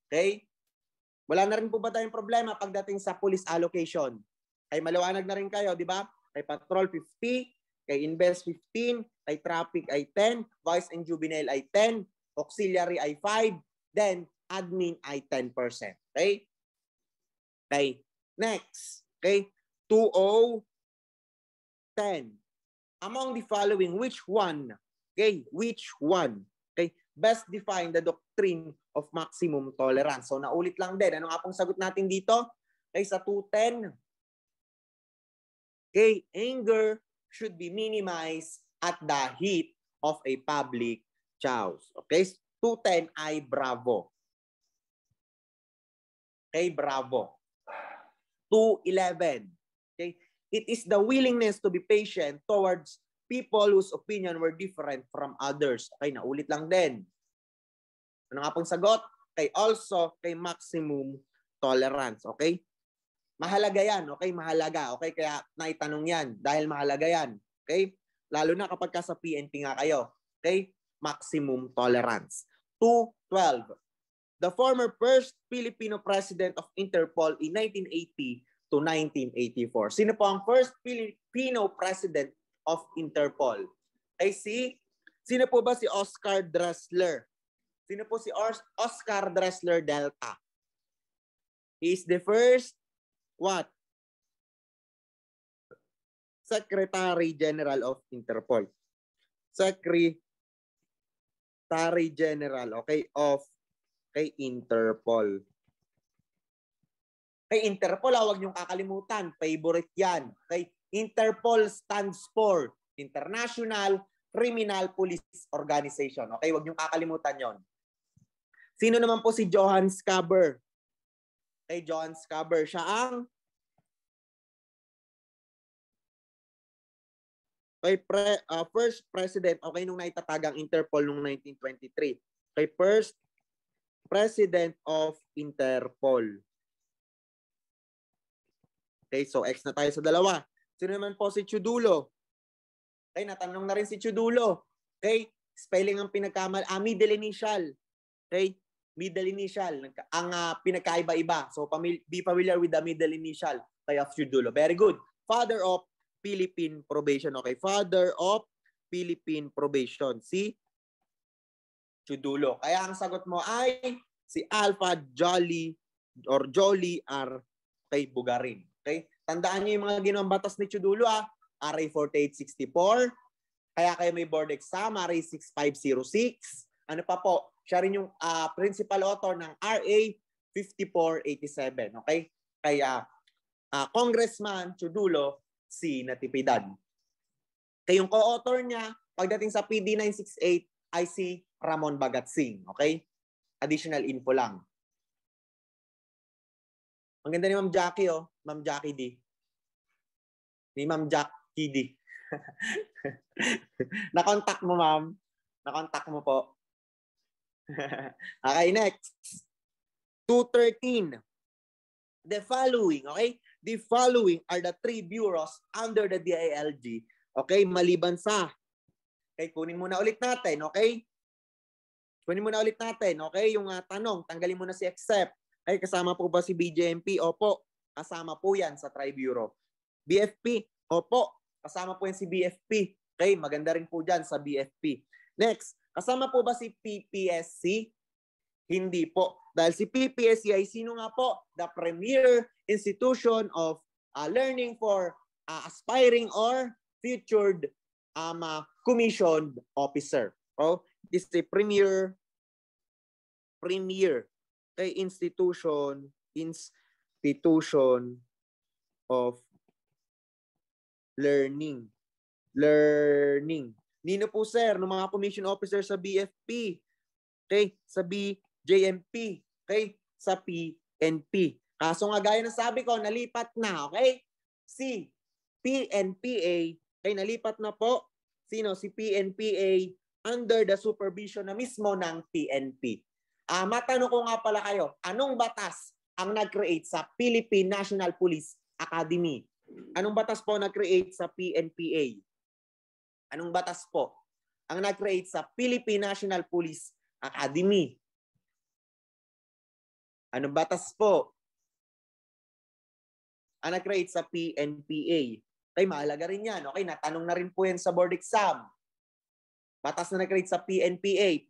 Okay? Wala na rin po ba tayong problema pagdating sa police allocation? Ay maliwanag na rin kayo, di ba? Kay patrol 50, kay invest 15, kay traffic ay 10, vice and juvenile ay 10, auxiliary ay 5, then admin ay 10%. Okay? Okay. Next. Okay? 2010. Among the following, which one? Okay? Which one? Okay? Best define the doctrine of maximum tolerance. So, naulit lang din. Ano nga pong sagot natin dito? Okay, sa 210. Okay, anger should be minimized at the heat of a public chows. Okay, 210 ay bravo. Okay, bravo. 211. Okay, it is the willingness to be patient towards people whose opinion were different from others. Okay, naulit lang din. Ano nga pong sagot? Okay, also kay maximum tolerance. Okay? Mahalaga yan. Okay, mahalaga. Okay, kaya naitanong yan dahil mahalaga yan. Okay? Lalo na kapag ka sa PNP nga kayo. Okay? Maximum tolerance. 212. The former first Filipino president of Interpol in 1980 to 1984. Sino po ang first Filipino president of Interpol? Okay, sino po ba si Oscar Dressler? Sino po si Oscar Dressler Delta? He is the first what? Secretary General of Interpol. Secretary General, okay, of Interpol. Kay Interpol, huwag niyong kakalimutan. Favorite yan. Okay? Interpol stands for International Criminal Police Organization. Okay? Huwag niyong kakalimutan yon. Sino naman po si Johann Skaber? Okay, Johann Skaber. Siya ang first president, okay, nung naitatagang Interpol nung 1923. Okay, first president of Interpol. Okay, so X na tayo sa dalawa. Sino naman po si Chudulo? Okay, natanong na rin si Chudulo. Okay, spelling ang pinagkamal, middle initial. Okay, middle initial. Ang pinagkaiba-iba. So, be familiar with the middle initial kay of Chudulo. Very good. Father of Philippine Probation. Okay, father of Philippine Probation. Si Chudulo. Kaya ang sagot mo ay si Alpha Jolly or Jolly R. Kay Bugarin. Okay? Tandaan niyo yung mga ginawang batas ni Chudulo RA 4864. Kaya kayo may board exam, RA 6506. Ano pa po? Siya rin yung principal author ng RA 5487. Okay? Kaya Congressman Chudulo si Natividad. Kaya yung co-author niya, pagdating sa PD 968, ay si Ramon Bagatsing. Okay? Additional info lang. Ang ganda ni Ma'am Jackie, oh. Ma'am Jackie D. Ni Ma'am Jackie D. Na-contact mo, ma'am. Na-contact mo po. Okay, next. 213. The following, okay? The following are the three bureaus under the DILG. Okay, maliban sa. Okay, kunin muna ulit natin, okay? Kunin muna ulit natin, okay? Yung tanong, tanggalin mo na si except. Ay, kasama po ba si BJMP? Opo, kasama po yan sa Tri-Bureau. BFP? Opo, kasama po yan si BFP. Okay, maganda rin po dyan sa BFP. Next, kasama po ba si PPSC? Hindi po. Dahil si PPSC ay sino nga po? The premier institution of learning for aspiring or future commissioned officer. Oh, this is the premier okay, institution of learning. Nino po sir, ng mga commission officer sa BFP, okay, sa BJMP, okay, sa PNP. Kaso nga gaya na sabi ko, nalipat na, okay? Si PNPA, okay, nalipat na po. Sino? Si PNPA under the supervision na mismo ng PNP. Matanong ko nga pala kayo, anong batas ang nag-create sa Philippine National Police Academy? Anong batas po nag-create sa PNPA? Anong batas po ang nag-create sa Philippine National Police Academy? Anong batas po? Ang nag-create sa PNPA. Okay, mahalaga rin yan. Okay, natanong na rin po yan sa board exam. Batas na nag-create sa PNPA.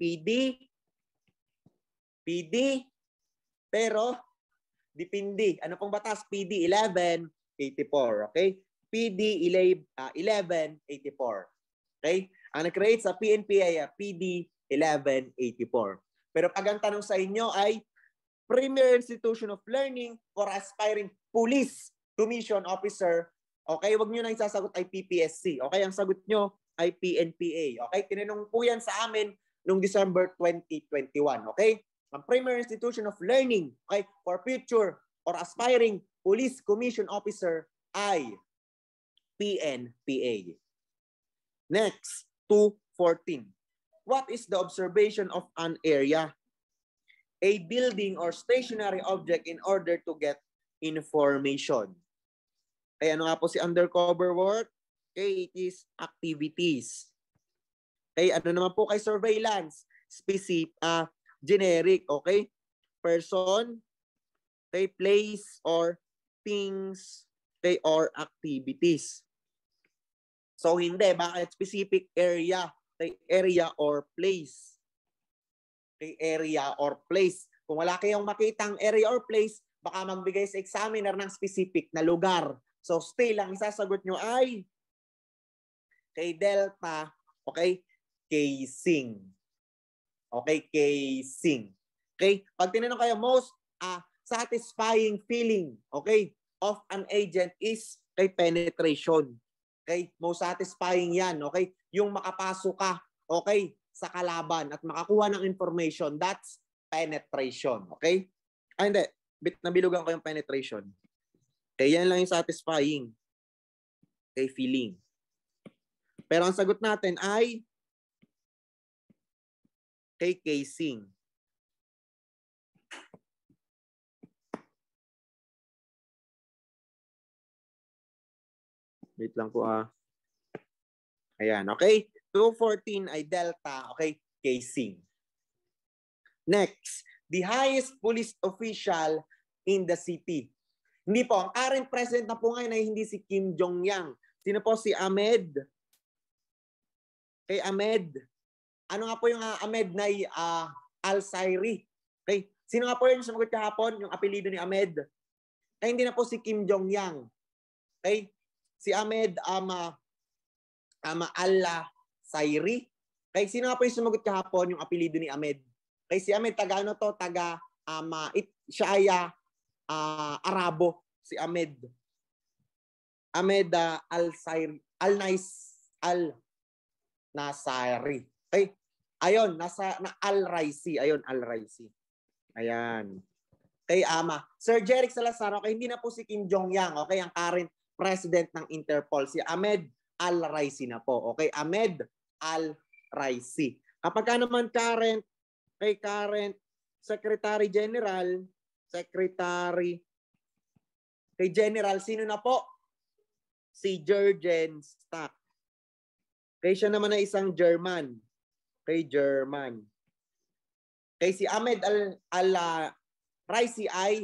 PD, pero dipindi. Ano pong batas? PD 1184. Okay? PD 1184. Okay? Ang nag-create sa PNPA, PD 1184. Pero pag ang tanong sa inyo ay Premier Institution of Learning for Aspiring Police Commission Officer, okay, wag nyo na isasagot ay PPSC. Okay, ang sagot nyo ay PNPA. Okay, tinanong po yan sa amin noong December 2021. Okay, ang Premier Institution of Learning, okay, for future or aspiring Police Commission Officer ay PNPA. Next, 214. What is the observation of an area? A building or stationary object in order to get information. Kaya ano nga po si undercover work? Okay, it is activities. Okay, ano naman po kay surveillance? Specific, generic, okay? Person, okay, place or things, okay, or activities. So hindi, bakit specific area? Okay, area or place. Okay, area or place. Kung wala kayong makitang area or place, baka magbigay sa examiner ng specific na lugar. So still, ang isasagot nyo ay kay Delta, okay, casing. Okay, casing. Okay, pag tinanong kayo, most satisfying feeling, okay, of an agent is kay penetration. Okay, most satisfying yan, okay, yung makapasok ka, okay, sa kalaban at makakuha ng information, that's penetration, okay? Hindi, nabilugan ko yung penetration. Okay, yan lang yung satisfying. Okay, feeling. Pero ang sagot natin ay kay casing. Wait lang po Ayan, okay? 214 ay delta, okay? Casing. Next, the highest police official in the city. Hindi po, ang current president na po ngayon ay hindi si Kim Jong-yang. Sino po? Si Ahmed. Okay, Ahmed. Ano nga po yung Ahmed na Al-Sairi? Okay, sino nga po yung sumagot kahapon, yung apelido ni Ahmed? Kaya hindi na po si Kim Jong-yang. Okay, si Ahmed Al-Sairi. Okay, sino nga po yung sumagot kahapon, yung apelido ni Ahmed? Okay, si Ahmed, taga ano to? Taga, siya ay Arabo, si Ahmed. Ahmed Al-Sairi. Al-Nasari. Okay? Ayun, Al-Raisi. Ayun, Al-Raisi. Ayan. Okay, Sir Jeric Salazar, okay, hindi na po si Kim Jong-yang, okay, ang current president ng Interpol. Si Ahmed Al-Raisi na po. Okay, Ahmed Al-Raisi. Kapag ka naman current Secretary General, kay General, sino na po? Si Jürgen Stark. Kaya siya naman ay isang German. Kay German. Kay si Ahmed Al-Raisi ay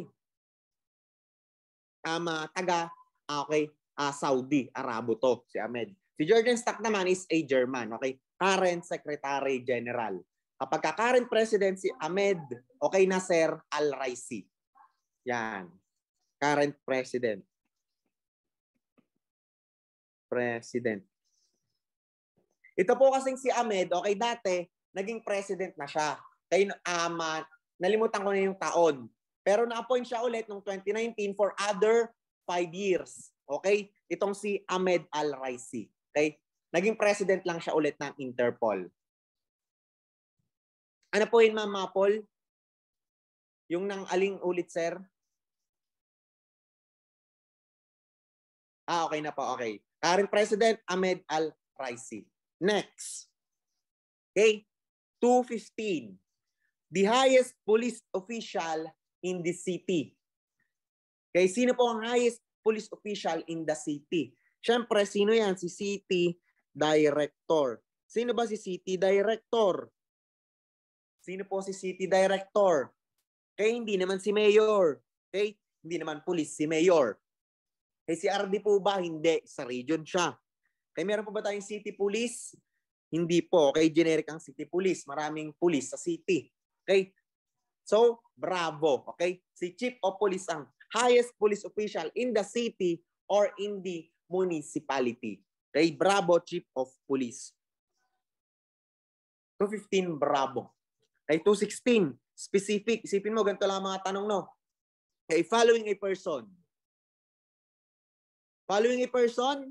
taga Saudi, Arabo to, si Ahmed. Si Jürgen Stark naman is a German, okay? Current Secretary General. Kapag current president si Ahmed, okay, Nasser Al-Raisi. Yan. Current president. Ito po kasing si Ahmed, okay, dati, naging president na siya. Kaya nalimutan ko na yung taon. Pero na-appoint siya ulit noong 2019 for other 5 years. Okay? Itong si Ahmed Al-Raisi. Okay? Naging president lang siya ulit ng Interpol. Ano po yun, Ma'am Mapol? Yung nang aling ulit, sir? Okay na po, okay. Current President, Ahmed Al-Raisi. Next. Okay? 215. The highest police official in the city. Okay, sino po ang highest police official in the city? Siyempre, sino yan? Si City Director. Sino ba si City Director? Sino po si City Director? Kaya hindi naman si mayor. Okay? Hindi naman police si mayor. Eh si RD po ba? Hindi. Sa region siya. Kaya meron po ba tayong city police? Hindi po. Okay, generic ang city police. Maraming police sa city. Okay? So, bravo. Okay? Si chief of police ang highest police official in the city or in the municipality. Okay? Bravo, chief of police. 215, bravo. Okay, 216, specific. Isipin mo, ganito lang mga tanong, no? Okay, following a person. Following a person?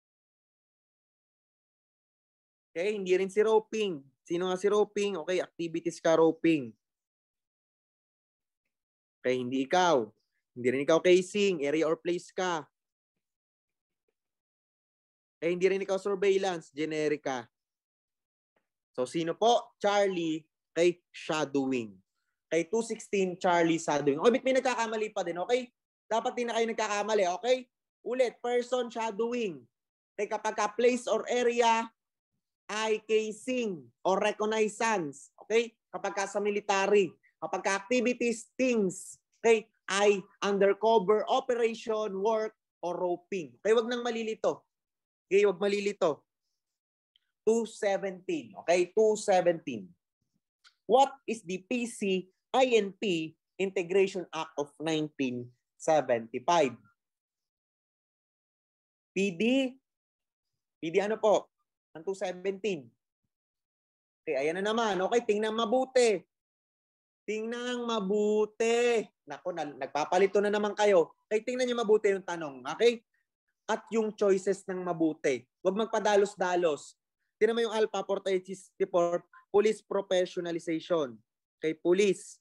Okay, hindi rin si roping. Sino nga si roping? Okay, activities ka roping. Okay, hindi ikaw. Hindi rin ikaw casing, area or place ka. Okay, hindi rin ikaw surveillance, generic ka. So, sino po? Charlie, kay shadowing. Kay 216, Charlie shadowing. Okay, may nagkakamali pa din, okay? Dapat din na kayo nagkakamali, okay? Ulit, person shadowing. Okay, kapag ka place or area, eye casing or reconnaissance. Okay? Kapag ka sa military. Kapag ka activities, things. Okay? Eye undercover operation, work, or roping. Okay? Wag nang malilito. Okay? Wag malilito. 217. Okay? 217. What is the PC-INP Integration Act of 1975? PD? PD ano po? Ang 217. Okay, ayan na naman. Okay, tingnan mabuti. Tingnan mabuti. Nako, nagpapalito na naman kayo. Okay, tingnan niyo mabuti yung tanong. Okay? At yung choices ng mabuti. Huwag magpadalos-dalos. Tingnan mo yung Alpha 4864, Police Professionalization. Okay, Police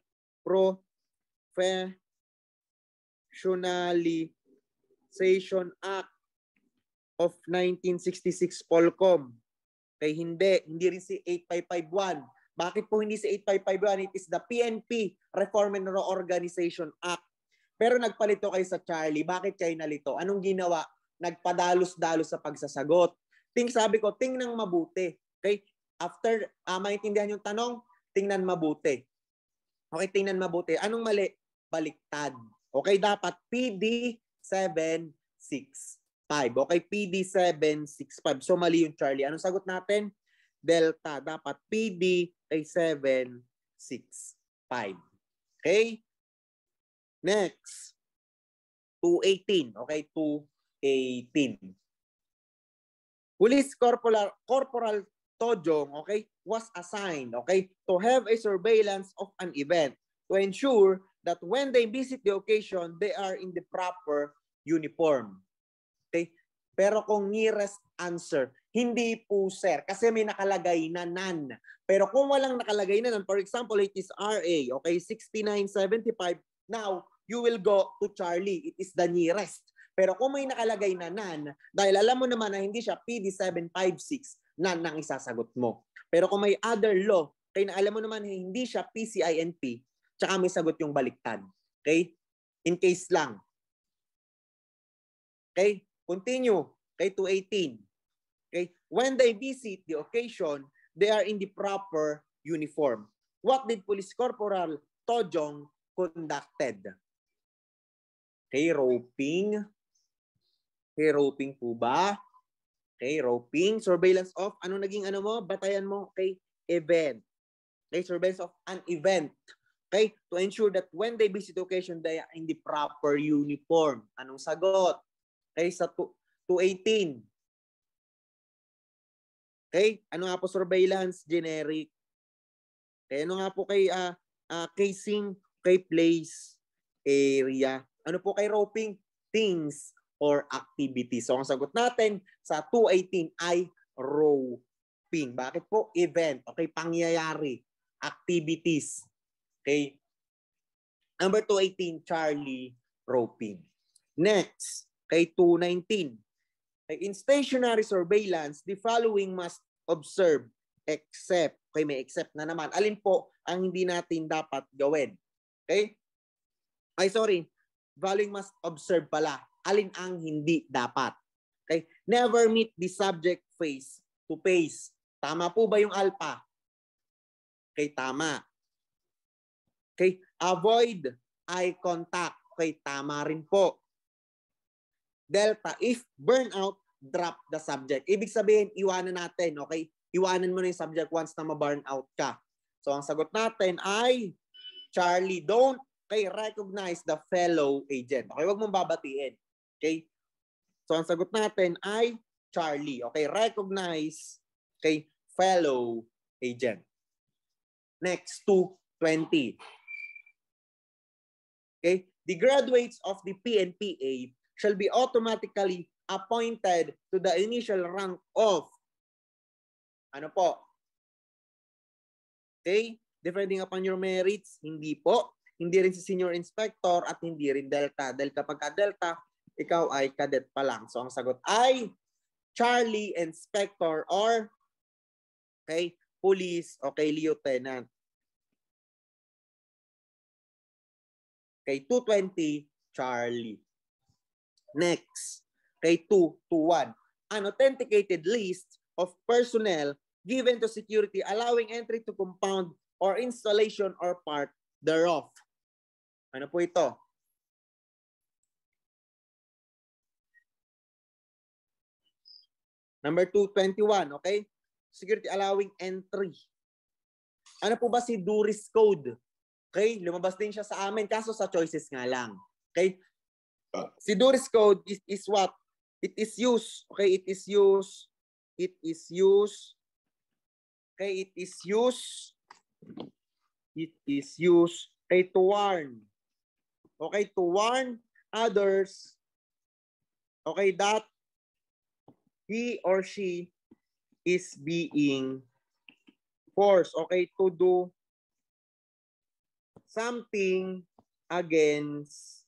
Professionalization Act of 1966 Polcom. Kaya hindi rin si 8551. Bakit po hindi si 8551? It is the PNP, Reform and Reorganization Act. Pero nagpalito kayo sa Charlie. Bakit kayo nalito? Anong ginawa? Nagpadalos-dalos sa pagsasagot. Sabi ko, tingnan mabuti. Okay? After maintindihan yung tanong, tingnan mabuti. Okay, tingnan mabuti. Anong mali? Baliktad. Okay, dapat PD 765. Okay, PD 765. So mali yung Charlie. Anong sagot natin? Delta. Dapat PD ay 765. Okay? Next. 218. Okay, 218. Police Corporal Tojong, okay, was assigned, okay, to have a surveillance of an event to ensure that when they visit the occasion, they are in the proper uniform. Okay? Pero kung nearest answer, hindi po sir, kasi may nakalagay na nan. Pero kung walang nakalagay na nan, for example, it is RA, okay, 6975, now you will go to Charlie. It is the nearest. Pero kung may nakalagay na nan, dahil alam mo naman na hindi siya PD 756, nan ang isasagot mo. Pero kung may other law, kaya na alam mo naman na hindi siya PCINP, tsaka may sagot yung baliktad. Okay? In case lang. Okay? Continue. Okay, 218. Okay? When they visit the occasion, they are in the proper uniform. What did Police Corporal Tojong conducted? Okay, roping. Okay, roping po ba? Okay, roping. Surveillance of, ano naging ano mo? Batayan mo? Okay, event. Okay, surveillance of an event. Okay, to ensure that when they visit the occasion, they are in the proper uniform. Anong sagot? Okay, sa 218. Okay, ano nga po surveillance? Generic. Okay, ano nga po kay casing, kay place, area. Ano po kay roping? Things or activities. So ang sagot natin sa 218 ay roping. Bakit po? Event. Okay, pangyayari. Activities. Okay. Number 218, Charlie, roping. Next, kay 219. In stationary surveillance, the following must observe except, okay, may except na naman. Alin po ang hindi natin dapat gawin? Okay? Ay, sorry. Following must observe pala. Alin ang hindi dapat? Okay? Never meet the subject face to face. Tama po ba yung alpha? Okay, tama. Okay? Avoid eye contact. Okay? Tama rin po. Delta, if burnout, drop the subject. Ibig sabihin, iwanan natin. Okay? Iwanan mo na yung subject once na ma-burnout ka. So, ang sagot natin ay Charlie, don't recognize the fellow agent. Okay? Huwag mong babatiin. Okay? So, ang sagot natin ay Charlie. Okay? Recognize fellow agent. Next, 220. Okay? The graduates of the PNPA shall be automatically appointed to the initial rank of ano po? Okay? Depending upon your merits, hindi po. Hindi rin si senior inspector at hindi rin Delta. Dahil kapag ka-Delta, ikaw ay cadet pa lang. So, ang sagot ay Charlie, inspector, or police, lieutenant. 220, Charlie. Next, 221. An authenticated list of personnel given to security allowing entry to compound or installation or part thereof. Ano po ito? Number 221, okay? Security allowing entry. Ano po ba si Duris Code? Okay, lumabas din siya sa amin kaso sa choices nga lang. Okay? Si Duris Code is what? It is used. Okay, it is used. It is used. Okay, it is used. It is used to warn. Okay, to warn others. Okay, that he or she is being forced. Okay, to do something against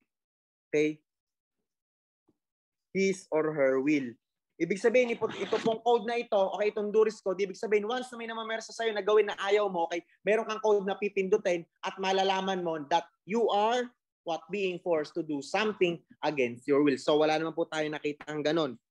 his or her will. Ibig sabihin, ito pong code na ito, itong Duris Code, ibig sabihin, once na may namamersa sa'yo na gawin na ayaw mo, meron kang code na pipindutin at malalaman mo that you are being forced to do something against your will. So, wala naman po tayo nakitang ganun.